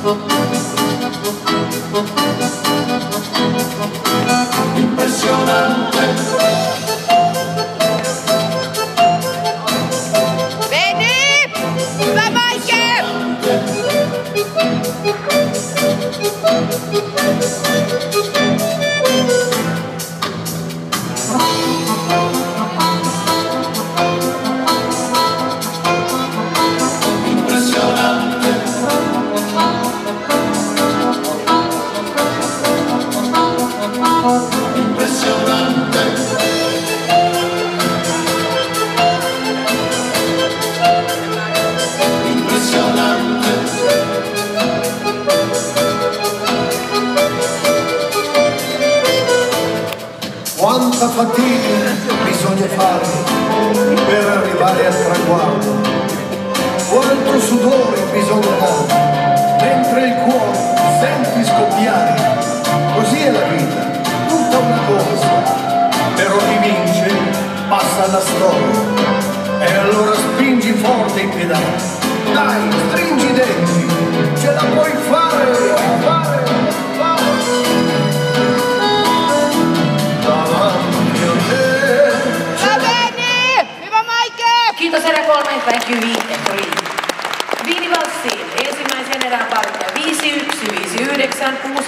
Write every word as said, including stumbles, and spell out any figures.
Impressionante. Vedi? La Mike! Impressionante. Impressionante. Impressionante. Quanta fatica bisogna fare per arrivare al traguardo, quanto sudore bisogna dare, mentre il cuore senti scoppiare. Così è la vita, tutta una corsa, però chi vince passa alla storia. E allora spingi forte i pedali, dai, stringi i denti, ce la puoi fare, fare.